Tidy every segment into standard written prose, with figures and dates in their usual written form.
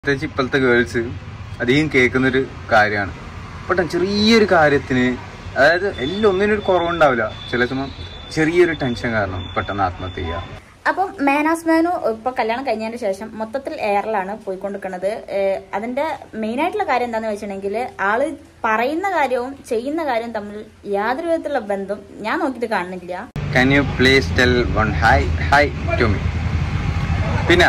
പ്രത്യേകിച്ച് ഇപ്പോഴത്തെ ഗേൾസ് അധികം കേൾക്കുന്നൊരു കാര്യമാണ്. പെട്ടെന്ന് ചെറിയൊരു കാര്യത്തിന്, അതായത് എല്ലാം ഒന്നിനൊരു കുറവുണ്ടാവില്ല, ചില സമയം ചെറിയൊരു ടെൻഷൻ കാരണം പെട്ടെന്ന് ആത്മഹത്യ ചെയ്യുക. അപ്പം മേനാസ് മേനു ഇപ്പൊ കല്യാണം കഴിഞ്ഞതിന് ശേഷം മൊത്തത്തിൽ എയറിലാണ് പോയിക്കൊണ്ടിരിക്കുന്നത്. അതിന്റെ മെയിൻ ആയിട്ടുള്ള കാര്യം എന്താന്ന് വെച്ചിട്ടുണ്ടെങ്കിൽ ആള് പറയുന്ന കാര്യവും ചെയ്യുന്ന കാര്യവും തമ്മിൽ യാതൊരു വിധത്തിലുള്ള ബന്ധം ഞാൻ നോക്കിയിട്ട് കാണുന്നില്ല. Can you please tell one hi to me? പിന്നെ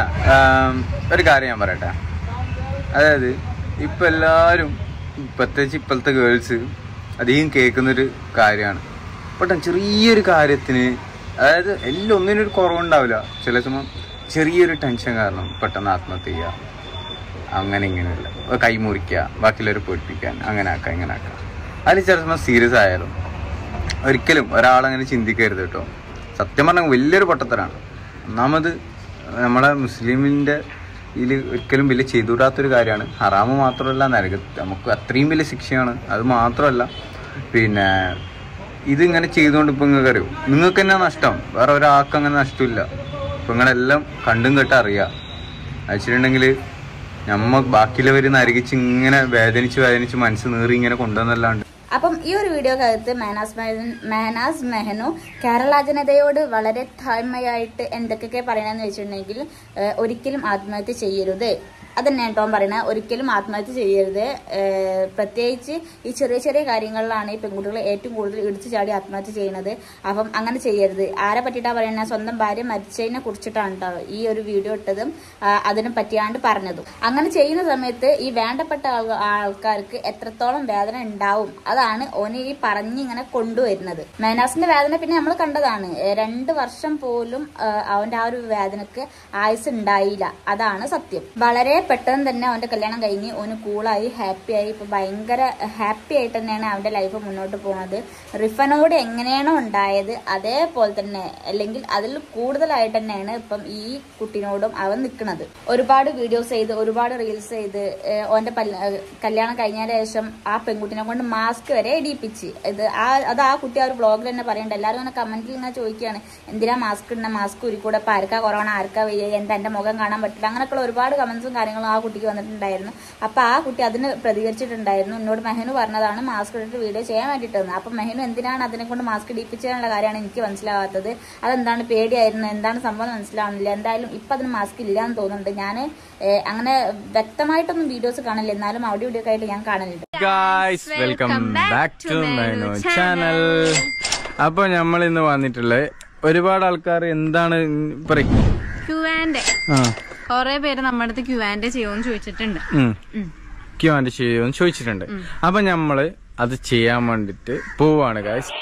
ഒരു കാര്യം ഞാൻ പറയട്ടെ, അതായത് ഇപ്പം എല്ലാവരും പ്രത്യേകിച്ച് ഇപ്പോഴത്തെ ഗേൾസ് അധികം കേൾക്കുന്നൊരു കാര്യമാണ്. പെട്ടെന്ന് ചെറിയൊരു കാര്യത്തിന്, അതായത് എല്ലാം ഒന്നിനൊരു കുറവുണ്ടാവില്ല, ചില സമയം ചെറിയൊരു ടെൻഷൻ കാരണം പെട്ടെന്ന് ആത്മഹത്യ ചെയ്യുക, അങ്ങനെ ഇങ്ങനെയല്ല കൈമുറിക്കുക, ബാക്കിയുള്ളവരെ പേടിപ്പിക്കാൻ, അങ്ങനെ ആക്കാം ഇങ്ങനെ ആക്കാം. അതിൽ ചില സമയം സീരിയസ് ആയാലും ഒരിക്കലും ഒരാളങ്ങനെ ചിന്തിക്കരുത് കേട്ടോ. സത്യം പറഞ്ഞാൽ വലിയൊരു പൊട്ടത്തരാണ്. ഒന്നാമത് നമ്മളെ മുസ്ലിമിൻ്റെ ഇതിൽ ഒരിക്കലും വലിയ ചെയ്തുകൂടാത്തൊരു കാര്യമാണ്. ഹറാമ് മാത്രമല്ല, നമുക്ക് അത്രയും വലിയ ശിക്ഷയാണ്. അത് മാത്രമല്ല, പിന്നെ ഇതിങ്ങനെ ചെയ്തുകൊണ്ട് ഇപ്പം നിങ്ങൾക്ക് അറിയും, നിങ്ങൾക്ക് തന്നെ നഷ്ടം, വേറെ ഒരാൾക്ക് അങ്ങനെ നഷ്ടമില്ല. ഇപ്പം നിങ്ങളെല്ലാം കണ്ടും കേട്ട് അറിയുക. അയച്ചിട്ടുണ്ടെങ്കിൽ ബാക്കിയുള്ളവർ നരകിച്ച് ഇങ്ങനെ വേദനിച്ച് മനസ്സ് നീറി ഇങ്ങനെ കൊണ്ടുവന്നല്ലാണ്ട്. അപ്പം ഈ ഒരു വീഡിയോക്കകത്ത് മേനാസ് മെഹനു കേരള ജനതയോട് വളരെ താഴ്മയായിട്ട് എന്തൊക്കെ പറയണമെന്ന് വെച്ചിട്ടുണ്ടെങ്കിൽ ഒരിക്കലും ആത്മഹത്യ ചെയ്യരുത്, അതന്നെ കേട്ടോ പറയണത്. ഒരിക്കലും ആത്മഹത്യ ചെയ്യരുത്. പ്രത്യേകിച്ച് ഈ ചെറിയ ചെറിയ കാര്യങ്ങളിലാണ് ഈ പെൺകുട്ടികൾ ഏറ്റവും കൂടുതൽ ഇടിച്ചു ചാടി ആത്മഹത്യ ചെയ്യുന്നത്. അപ്പം അങ്ങനെ ചെയ്യരുത്. ആരെ പറ്റിയിട്ടാണ് പറയുന്നത്? സ്വന്തം ഭാര്യ മരിച്ചതിനെ കുറിച്ചിട്ടാണ് കേട്ടോ ഈ ഒരു വീഡിയോ ഇട്ടതും അതിനെ പറ്റിയാണ്ട് പറഞ്ഞതും. അങ്ങനെ ചെയ്യുന്ന സമയത്ത് ഈ വേണ്ടപ്പെട്ട ആൾക്കാർക്ക് എത്രത്തോളം വേദന ഉണ്ടാവും അതാണ് ഓന് ഈ പറഞ്ഞിങ്ങനെ കൊണ്ടുവരുന്നത്. മേനാസിന്റെ വേദന പിന്നെ നമ്മൾ കണ്ടതാണ്. 2 വർഷം പോലും അവന്റെ ആ ഒരു വേദനക്ക് ആയുസ് ഉണ്ടായില്ല, അതാണ് സത്യം. വളരെ പെട്ടെന്ന് തന്നെ അവന്റെ കല്യാണം കഴിഞ്ഞ് ഓന് കൂളായി ഹാപ്പിയായി. ഇപ്പൊ ഭയങ്കര ഹാപ്പി ആയിട്ട് തന്നെയാണ് അവന്റെ ലൈഫ് മുന്നോട്ട് പോകുന്നത്. റിഫനോട് എങ്ങനെയാണോ ഉണ്ടായത് അതേപോലെ തന്നെ, അല്ലെങ്കിൽ അതിൽ കൂടുതലായിട്ട് തന്നെയാണ് ഇപ്പം ഈ കുട്ടിനോടും അവൻ നിൽക്കുന്നത്. ഒരുപാട് വീഡിയോസ് ചെയ്ത്, ഒരുപാട് റീൽസ് ചെയ്ത്, ഓന്റെ കല്യാണം കഴിഞ്ഞതിന് ശേഷം ആ പെൺകുട്ടിനെ കൊണ്ട് മാസ്ക് വരെ ഇടിപ്പിച്ച്. അത് ആ കുട്ടി ആ ഒരു വ്ളോഗിൽ തന്നെ പറയണ്ട. എല്ലാവരും ഇങ്ങനെ കമന്റിൽ ഇങ്ങനെ ചോദിക്കുകയാണ്, എന്തിനാ മാസ്ക് ഇടുന്ന, മാസ്ക് ഉരിക്കൂടെ, ഇപ്പൊ ആർക്കാ കൊറോണ, ആർക്കാ വയ്യ, എന്റെ മുഖം കാണാൻ പറ്റില്ല, അങ്ങനെയൊക്കെയുള്ള ഒരുപാട് കമന്റ്സും കാര്യങ്ങളും ആ കുട്ടിക്ക് വന്നിട്ടുണ്ടായിരുന്നു. അപ്പൊ ആ കുട്ടി അതിന് പ്രതികരിച്ചിട്ടുണ്ടായിരുന്നു. എന്നോട് മെഹനു പറഞ്ഞതാണ് മാസ്ക് ഇട്ടിട്ട് വീഡിയോ ചെയ്യാൻ വേണ്ടിയിട്ടെന്ന്. അപ്പൊ മെഹനു എന്തിനാണ് അതിനെ കൊണ്ട് മാസ്ക് ഇടിപ്പിച്ചതിനുള്ള കാര്യമാണ് എനിക്ക് മനസ്സിലാവാത്തത്. അതെന്താണ്, പേടിയായിരുന്നു, എന്താണ് സംഭവം മനസ്സിലാവുന്നില്ല. എന്തായാലും ഇപ്പൊ അതിന് മാസ്ക് ഇല്ലാന്ന് തോന്നുന്നുണ്ട്. ഞാൻ അങ്ങനെ വ്യക്തമായിട്ടൊന്നും വീഡിയോസ് കാണില്ല, എന്നാലും അവിടെ വീഡിയോ ആയിട്ട് ഞാൻ കാണലുണ്ട്. അപ്പൊ നമ്മൾ ഇന്ന് വന്നിട്ടുള്ളത് ഒരുപാട് ആൾക്കാർ എന്താണ് പറയും, കൊറേ പേര് നമ്മുടെ അടുത്ത് ക്യൂ&എ ചെയ്യുമെന്ന് ചോദിച്ചിട്ടുണ്ട്. അപ്പൊ നമ്മള് അത് ചെയ്യാൻ വേണ്ടിട്ട് പോവാണ് ഗൈസ്.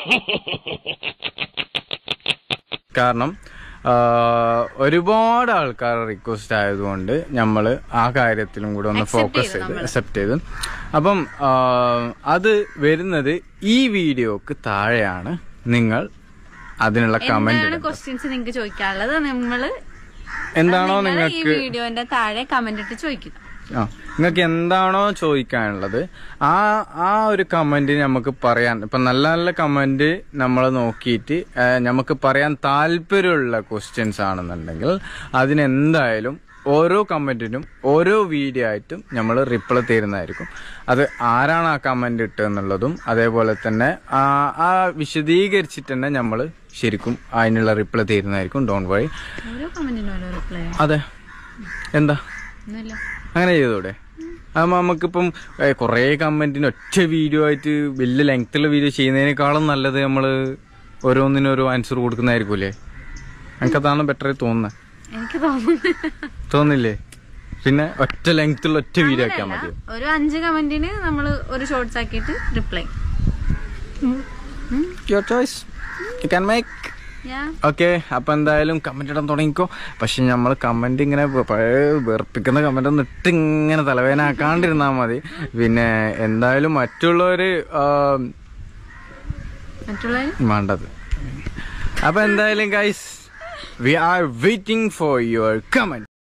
കാരണം ഒരുപാട് ആൾക്കാരുടെ റിക്വസ്റ്റ് ആയതുകൊണ്ട് നമ്മള് ആ കാര്യത്തിലും കൂടെ ഒന്ന് ഫോക്കസ് ചെയ്ത് അക്സെപ്റ്റ് ചെയ്ത്. അപ്പം അത് വരുന്നത് ഈ വീഡിയോക്ക് താഴെയാണ്. നിങ്ങൾ അതിനുള്ള കമന്റ് ക്വസ്റ്റ്യൻസ് നിങ്ങൾക്ക് ചോദിക്കാനുള്ളത് നമ്മള് എന്താണോ നിങ്ങൾക്ക് വീഡിയോന്റെ താഴെ കമന്റ് ഇട്ട് ചോദിക്കുക. നിങ്ങൾക്ക് എന്താണോ ചോദിക്കാനുള്ളത് ആ ഒരു കമന്റ് നമുക്ക് പറയാൻ, ഇപ്പൊ നല്ല നല്ല കമന്റ് നമ്മൾ നോക്കിയിട്ട് നമുക്ക് പറയാൻ താല്പര്യമുള്ള ക്വസ്റ്റ്യൻസ് ആണെന്നുണ്ടെങ്കിൽ അതിനെന്തായാലും ഓരോ കമന്റിനും ഓരോ വീഡിയോ ആയിട്ടും നമ്മൾ റിപ്ലൈ തരുന്നതായിരിക്കും. അത് ആരാണ് ആ കമന്റ് ഇട്ടെന്നുള്ളതും അതേപോലെ തന്നെ ആ വിശദീകരിച്ചിട്ട് തന്നെ നമ്മൾ ശരിക്കും അതിനുള്ള റിപ്ലൈ തരുന്നതായിരിക്കും. Don't worry. അതെ, എന്താ അങ്ങനെ ചെയ്തോടെ? അപ്പൊ നമുക്കിപ്പം കുറെ കമന്റിന് ഒറ്റ വീഡിയോ ആയിട്ട് വലിയ ലെങ്ത്തുള്ള വീഡിയോ ചെയ്യുന്നതിനേക്കാളും നല്ലത് നമ്മള് ഓരോന്നിനും ഓരോ ആൻസർ കൊടുക്കുന്നതായിരിക്കൂലേ? എനിക്കതാണ് ബെറ്റർ തോന്നുന്നത്. എനിക്ക് തോന്നില്ലേ? പിന്നെ ഒറ്റ ലെങ്ത്തുള്ള ഒറ്റ വീഡിയോ ആക്കിയാൽ മതി. ഒരു 5 കമന്റിന് നമ്മള് ഒരു ഷോർട്സ് ആക്കിയിട്ട് reply. Your choice, you can make. Okay, അപ്പൊ എന്തായാലും കമന്റ് ഇടാൻ തുടങ്ങിക്കോ. പക്ഷെ നമ്മൾ കമന്റ് ഇങ്ങനെ വെറുപ്പിക്കുന്ന കമന്റ് ഒന്നും ഇട്ട് ഇങ്ങനെ തലവേദനാക്കാണ്ടിരുന്നാ മതി. പിന്നെ എന്തായാലും മറ്റുള്ളവര് വേണ്ടത്. അപ്പൊ എന്തായാലും guys, we are waiting for your comment.